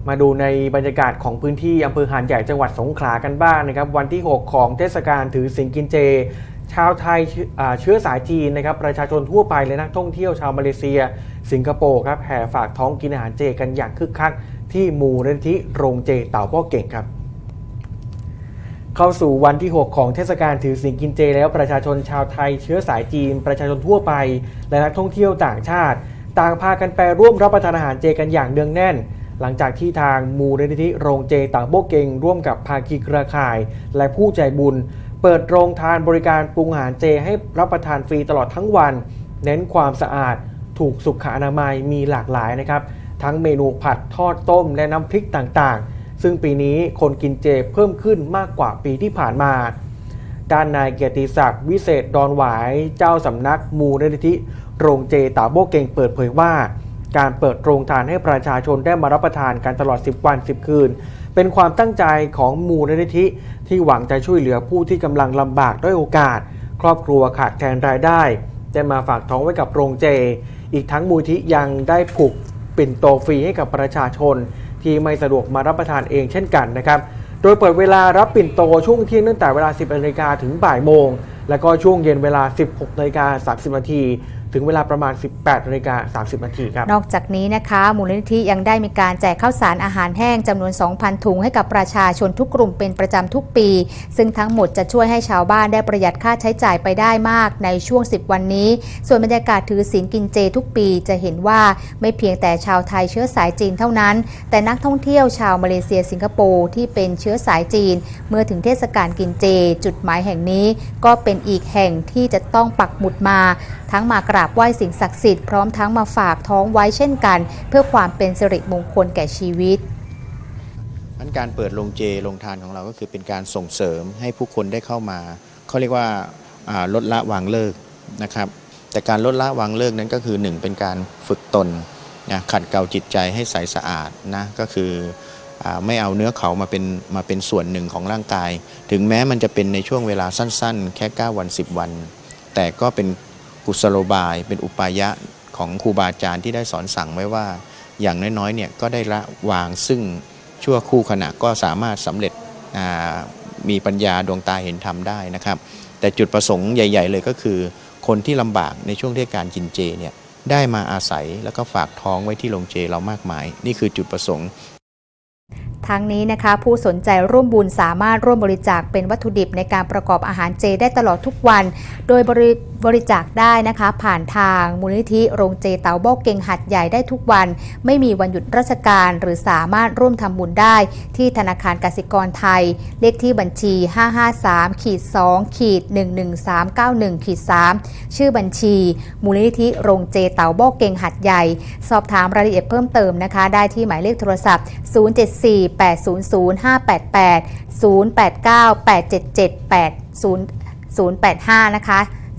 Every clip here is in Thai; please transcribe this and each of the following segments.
มาดูในบรรยากาศของพื้นที่อำเภอหาดใหญ่จังหวัดสงขลากันบ้างนะครับวันที่ 6 ของเทศกาลถือศีลกินเจชาวไทยเชื้อสายจีนนะครับประชาชนทั่วไปและนักท่องเที่ยวชาวมาเลเซียสิงคโปร์ครับแห่ฝากท้องกินอาหารเจกันอย่างคึกคักที่มูลนิธิโรงเจเต่าพ่อเก่งครับเข้าสู่วันที่ 6 ของเทศกาลถือศีลกินเจแล้วประชาชนชาวไทยเชื้อสายจีนประชาชนทั่วไปและนักท่องเที่ยวต่างชาติต่างพากันไปร่วมรับประทานอาหารเจกันอย่างเนืองแน่นหลังจากที่ทางมูลนิธิโรงเจเต่าพ่อเก่งร่วมกับภาคีเครือข่ายและผู้ใจบุญเปิดโรงทานบริการปรุงอาหารเจให้รับประทานฟรีตลอดทั้งวันเน้นความสะอาดถูกสุขอนามัยมีหลากหลายนะครับทั้งเมนูผัดทอดต้มและน้ำพริกต่างๆซึ่งปีนี้คนกินเจเพิ่มขึ้นมากกว่าปีที่ผ่านมาด้านนายเกียรติศักดิ์วิเศษดอนหวายเจ้าสำนักมูลนิธิโรงเจเต่าพ่อเก่งเปิดเผยว่าการเปิดโรงทานให้ประชาชนได้มารับประทานกันตลอด10 วัน10 คืนเป็นความตั้งใจของมูลนิธิที่หวังจะช่วยเหลือผู้ที่กำลังลำบากด้วยโอกาสครอบครัวขาดแคลนรายได้ได้มาฝากท้องไว้กับโรงเจอีกทั้งมูลนิธิยังได้ผูกปิ่นโตฟรีให้กับประชาชนที่ไม่สะดวกมารับประทานเองเช่นกันนะครับโดยเปิดเวลารับปิ่นโตช่วงเที่ยงตั้งแต่เวลา 10 นาฬิกาถึงบ่ายโมงแล้วก็ช่วงเย็นเวลา 16 นาฬิกา 30 นาทีถึงเวลาประมาณ 18 นาฬิกา 30 นาทีครับนอกจากนี้นะคะมูลนิธิยังได้มีการแจกข้าวสารอาหารแห้งจำนวน 2,000 ถุงให้กับประชาชนทุกกลุ่มเป็นประจำทุกปีซึ่งทั้งหมดจะช่วยให้ชาวบ้านได้ประหยัดค่าใช้จ่ายไปได้มากในช่วง10 วันนี้ส่วนบรรยากาศถือศีลกินเจทุกปีจะเห็นว่าไม่เพียงแต่ชาวไทยเชื้อสายจีนเท่านั้นแต่นักท่องเที่ยวชาวมาเลเซียสิงคโปร์ที่เป็นเชื้อสายจีนเมื่อถึงเทศกาลกินเจจุดหมายแห่งนี้ก็เป็นอีกแห่งที่จะต้องปักหมุดมาทั้งมากราบไหว้สิ่งศักดิ์สิทธิ์พร้อมทั้งมาฝากท้องไว้เช่นกันเพื่อความเป็นสิริมงคลแก่ชีวิตการเปิดโรงเจโรงทานของเราก็คือเป็นการส่งเสริมให้ผู้คนได้เข้ามาเขาเรียกว่าลดละวางเลิกนะครับแต่การลดละวางเลิกนั้นก็คือ1เป็นการฝึกตนนะขัดเกลาจิตใจให้ใสสะอาดนะก็คือไม่เอาเนื้อเขามาเป็นส่วนหนึ่งของร่างกายถึงแม้มันจะเป็นในช่วงเวลาสั้นๆแค่9 วัน10 วันแต่ก็เป็นกุศโลบายเป็นอุปายะของครูบาอาจารย์ที่ได้สอนสั่งไว้ว่าอย่างน้อยๆเนี่ยก็ได้ละวางซึ่งชั่วคู่ขณะก็สามารถสำเร็จมีปัญญาดวงตาเห็นธรรมได้นะครับแต่จุดประสงค์ใหญ่ๆเลยก็คือคนที่ลำบากในช่วงเทศกาลกินเจเนี่ยได้มาอาศัยแล้วก็ฝากท้องไว้ที่โรงเจเรามากมายนี่คือจุดประสงค์ทั้งนี้นะคะผู้สนใจร่วมบุญสามารถร่วมบริจาคเป็นวัตถุดิบในการประกอบอาหารเจได้ตลอดทุกวันโดยบริจาคได้นะคะผ่านทางมูลนิธิโรงเจเต่าพ่อเก่งหัดใหญ่ได้ทุกวันไม่มีวันหยุดราชการหรือสามารถร่วมทำบุญได้ที่ธนาคารกสิกรไทยเลขที่บัญชี 553-2-11391-3 ชื่อบัญชีมูลนิธิโรงเจเต่าพ่อเก่งหัดใหญ่สอบถามรายละเอียดเพิ่มเติมนะคะได้ที่หมายเลขโทรศัพท์074-800-588 089-877-8085 นะคะ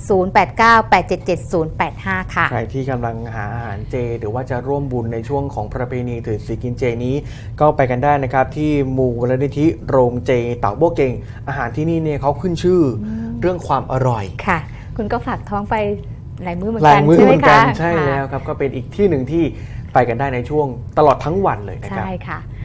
089-877-085 ค่ะใครที่กำลังหาอาหารเจหรือว่าจะร่วมบุญในช่วงของประเพณีถือศีลกินเจนี้ก็ไปกันได้นะครับที่มูลนิธิโรงเจเต่าพ่อเก่งอาหารที่นี่เนี่ยเขาขึ้นชื่อเรื่องความอร่อยค่ะคุณก็ฝากท้องไปหลายมื้อเหมือนกันใช่ไหมคะใช่แล้วครับก็เป็นอีกที่หนึ่งที่ไปกันได้ในช่วงตลอดทั้งวันเลยนะครับใช่ค่ะ